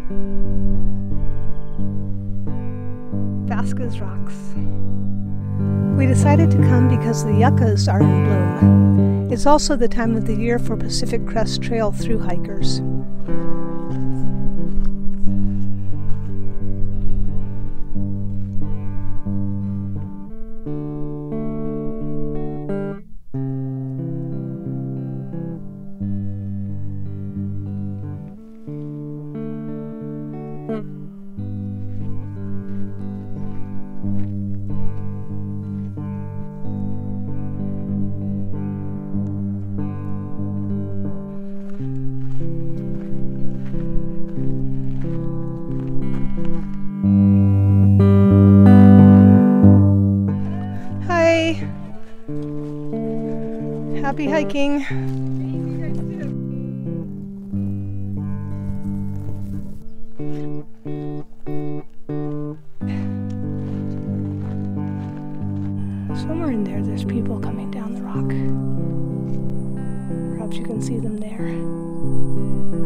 Vazquez Rocks. We decided to come because the yuccas are in bloom. It's also the time of the year for Pacific Crest Trail thru hikers. Hi! Happy hiking! Somewhere in there's people coming down the rock. Perhaps you can see them there.